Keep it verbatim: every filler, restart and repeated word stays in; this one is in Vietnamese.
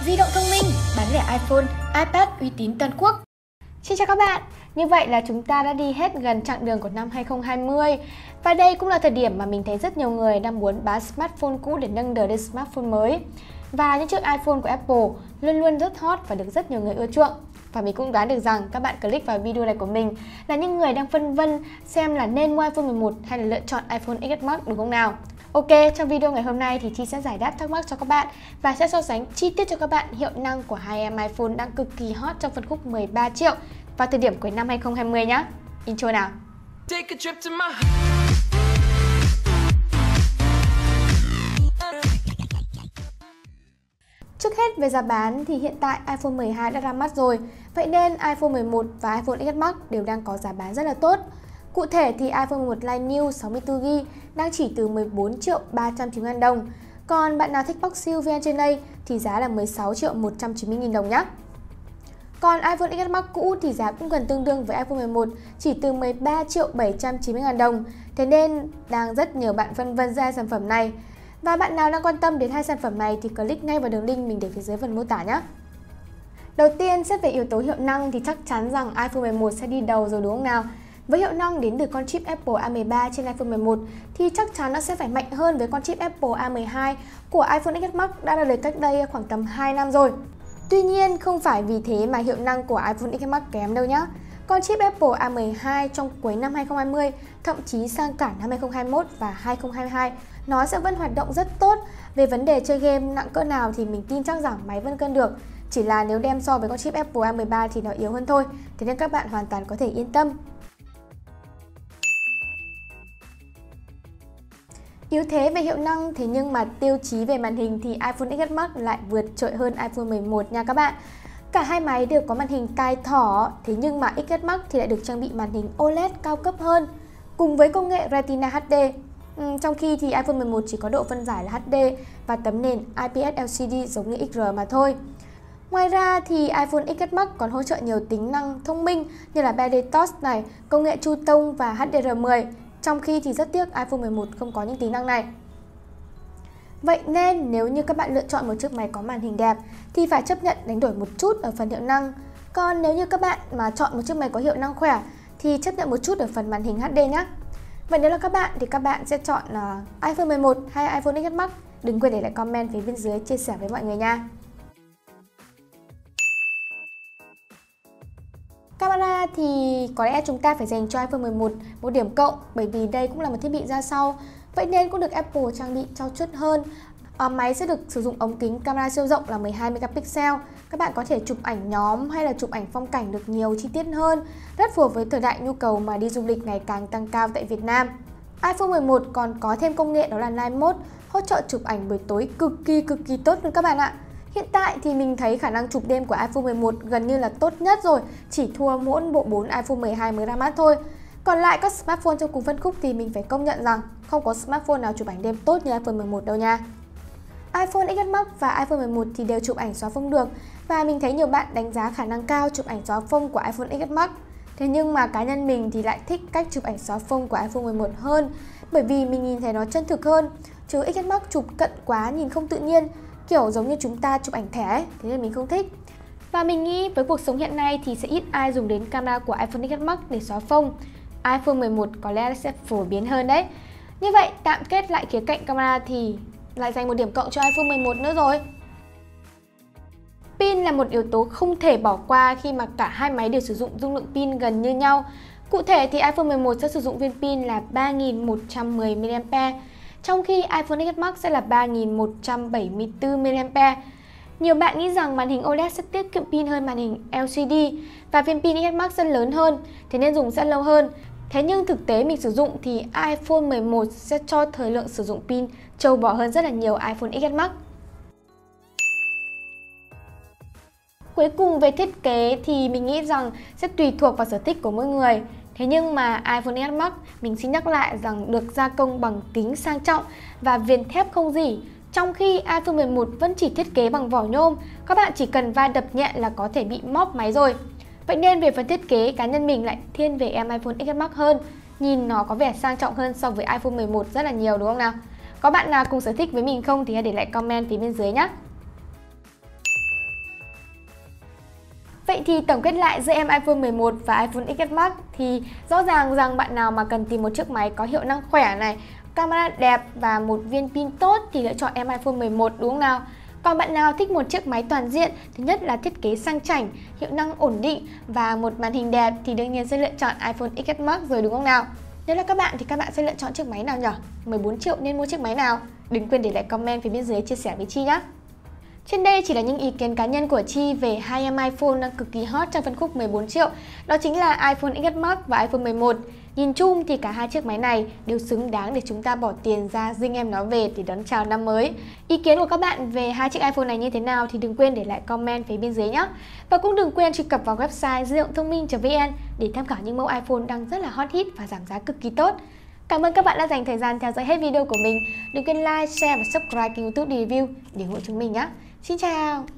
Di động thông minh, bán lẻ iPhone, iPad uy tín toàn quốc. Xin chào các bạn, như vậy là chúng ta đã đi hết gần chặng đường của năm hai không hai không. Và đây cũng là thời điểm mà mình thấy rất nhiều người đang muốn bán smartphone cũ để nâng đỡ lên smartphone mới. Và những chiếc iPhone của Apple luôn luôn rất hot và được rất nhiều người ưa chuộng. Và mình cũng đoán được rằng các bạn click vào video này của mình là những người đang phân vân xem là nên mua iPhone mười một hay là lựa chọn iPhone ích ét Max đúng không nào? Ok, trong video ngày hôm nay thì Chi sẽ giải đáp thắc mắc cho các bạn và sẽ so sánh chi tiết cho các bạn hiệu năng của hai em iPhone đang cực kỳ hot trong phân khúc mười ba triệu vào thời điểm cuối năm hai không hai không nhé. Intro nào! Trước hết về giá bán thì hiện tại iPhone mười hai đã ra mắt rồi, vậy nên iPhone mười một và iPhone ích ét Max đều đang có giá bán rất là tốt. Cụ thể thì iPhone mười một Lite New sáu mươi tư gi ga bai đang chỉ từ mười bốn triệu ba trăm chín mươi nghìn đồng, còn bạn nào thích box siêu vê en trên đây thì giá là mười sáu triệu một trăm chín mươi nghìn đồng nhé. Còn iPhone ích ét Max cũ thì giá cũng gần tương đương với iPhone mười một, chỉ từ mười ba triệu bảy trăm chín mươi nghìn đồng, thế nên đang rất nhiều bạn phân vân ra sản phẩm này. Và bạn nào đang quan tâm đến hai sản phẩm này thì click ngay vào đường link mình để phía dưới phần mô tả nhé. Đầu tiên, xét về yếu tố hiệu năng thì chắc chắn rằng iPhone mười một sẽ đi đầu rồi đúng không nào? Với hiệu năng đến từ con chip Apple A mười ba trên iPhone mười một thì chắc chắn nó sẽ phải mạnh hơn với con chip Apple A mười hai của iPhone ích ét Max đã ra đời cách đây khoảng tầm hai năm rồi. Tuy nhiên, không phải vì thế mà hiệu năng của iPhone ích ét Max kém đâu nhé. Con chip Apple A mười hai trong cuối năm hai không hai không, thậm chí sang cả năm hai không hai mốt và hai không hai hai, nó sẽ vẫn hoạt động rất tốt. Về vấn đề chơi game nặng cỡ nào thì mình tin chắc rằng máy vẫn cân được. Chỉ là nếu đem so với con chip Apple A mười ba thì nó yếu hơn thôi, thế nên các bạn hoàn toàn có thể yên tâm. Yếu thế về hiệu năng, thế nhưng mà tiêu chí về màn hình thì iPhone ích ét Max lại vượt trội hơn iPhone mười một nha các bạn. Cả hai máy đều có màn hình cài thỏ, thế nhưng mà ích ét Max thì lại được trang bị màn hình ô lét cao cấp hơn, cùng với công nghệ Retina hát đê. Ừ, trong khi thì iPhone mười một chỉ có độ phân giải là hát đê và tấm nền i pê ét lờ xê đê giống như ích rờ mà thôi. Ngoài ra thì iPhone ích ét Max còn hỗ trợ nhiều tính năng thông minh như là Band Detox này, công nghệ True Tone và hát đê rờ mười. Trong khi thì rất tiếc iPhone mười một không có những tính năng này. Vậy nên nếu như các bạn lựa chọn một chiếc máy có màn hình đẹp thì phải chấp nhận đánh đổi một chút ở phần hiệu năng. Còn nếu như các bạn mà chọn một chiếc máy có hiệu năng khỏe thì chấp nhận một chút ở phần màn hình hát đê nhé. Vậy nếu là các bạn thì các bạn sẽ chọn uh, iPhone mười một hay iPhone ích ét Max? Đừng quên để lại comment phía bên dưới chia sẻ với mọi người nha. Camera thì có lẽ chúng ta phải dành cho iPhone mười một một điểm cộng, bởi vì đây cũng là một thiết bị ra sau, vậy nên cũng được Apple trang bị trau chuốt hơn. À, máy sẽ được sử dụng ống kính camera siêu rộng là mười hai megapixel. Các bạn có thể chụp ảnh nhóm hay là chụp ảnh phong cảnh được nhiều chi tiết hơn, rất phù hợp với thời đại nhu cầu mà đi du lịch ngày càng tăng cao tại Việt Nam. iPhone mười một còn có thêm công nghệ đó là Night Mode, hỗ trợ chụp ảnh buổi tối cực kỳ cực kỳ tốt luôn các bạn ạ. Hiện tại thì mình thấy khả năng chụp đêm của iPhone mười một gần như là tốt nhất rồi, chỉ thua mỗi bộ bốn iPhone mười hai mới ra mắt thôi. Còn lại các smartphone trong cùng phân khúc thì mình phải công nhận rằng không có smartphone nào chụp ảnh đêm tốt như iPhone mười một đâu nha. iPhone ích ét Max và iPhone mười một thì đều chụp ảnh xóa phông được, và mình thấy nhiều bạn đánh giá khả năng cao chụp ảnh xóa phông của iPhone ích ét Max. Thế nhưng mà cá nhân mình thì lại thích cách chụp ảnh xóa phông của iPhone mười một hơn, bởi vì mình nhìn thấy nó chân thực hơn, chứ ích ét Max chụp cận quá nhìn không tự nhiên, kiểu giống như chúng ta chụp ảnh thẻ ấy, thế nên mình không thích. Và mình nghĩ với cuộc sống hiện nay thì sẽ ít ai dùng đến camera của iPhone ích ét Max để xóa phông. iPhone mười một có lẽ sẽ phổ biến hơn đấy. Như vậy tạm kết lại khía cạnh camera thì lại dành một điểm cộng cho iPhone mười một nữa rồi. Pin là một yếu tố không thể bỏ qua khi mà cả hai máy đều sử dụng dung lượng pin gần như nhau. Cụ thể thì iPhone mười một sẽ sử dụng viên pin là ba nghìn một trăm mười mi-li-am-pe, trong khi iPhone ích ét Max sẽ là ba nghìn một trăm bảy mươi tư mi-li-am-pe. Nhiều bạn nghĩ rằng màn hình ô lét sẽ tiết kiệm pin hơn màn hình lờ xê đê và viên pin ích ét Max sẽ lớn hơn, thế nên dùng sẽ lâu hơn. Thế nhưng thực tế mình sử dụng thì iPhone mười một sẽ cho thời lượng sử dụng pin trâu bò hơn rất là nhiều iPhone ích ét Max. Cuối cùng về thiết kế thì mình nghĩ rằng sẽ tùy thuộc vào sở thích của mỗi người. Thế nhưng mà iPhone ích ét Max mình xin nhắc lại rằng được gia công bằng kính sang trọng và viền thép không rỉ, trong khi iPhone mười một vẫn chỉ thiết kế bằng vỏ nhôm, các bạn chỉ cần va đập nhẹ là có thể bị móp máy rồi. Vậy nên về phần thiết kế, cá nhân mình lại thiên về em iPhone ích ét Max hơn, nhìn nó có vẻ sang trọng hơn so với iPhone mười một rất là nhiều đúng không nào? Có bạn nào cùng sở thích với mình không thì hãy để lại comment phía bên dưới nhé. Vậy thì tổng kết lại giữa em iPhone mười một và iPhone ích ét Max thì rõ ràng rằng bạn nào mà cần tìm một chiếc máy có hiệu năng khỏe này, camera đẹp và một viên pin tốt thì lựa chọn em iPhone mười một, đúng không nào? Còn bạn nào thích một chiếc máy toàn diện, thứ nhất là thiết kế sang chảnh, hiệu năng ổn định và một màn hình đẹp thì đương nhiên sẽ lựa chọn iPhone ích ét Max rồi, đúng không nào? Nếu là các bạn thì các bạn sẽ lựa chọn chiếc máy nào nhỉ? mười bốn triệu nên mua chiếc máy nào? Đừng quên để lại comment phía bên dưới chia sẻ với Chi nhé. Trên đây chỉ là những ý kiến cá nhân của Chi về hai em iPhone đang cực kỳ hot trong phân khúc mười bốn triệu, đó chính là iPhone ích ét Max và iPhone mười một. Nhìn chung thì cả hai chiếc máy này đều xứng đáng để chúng ta bỏ tiền ra dinh em nó về để đón chào năm mới. Ý kiến của các bạn về hai chiếc iPhone này như thế nào thì đừng quên để lại comment phía bên dưới nhé. Và cũng đừng quên truy cập vào website di động thông minh chấm vn để tham khảo những mẫu iPhone đang rất là hot hit và giảm giá cực kỳ tốt. Cảm ơn các bạn đã dành thời gian theo dõi hết video của mình. Đừng quên like, share và subscribe kênh YouTube để review để ủng hộ chúng mình nhé. Xin chào!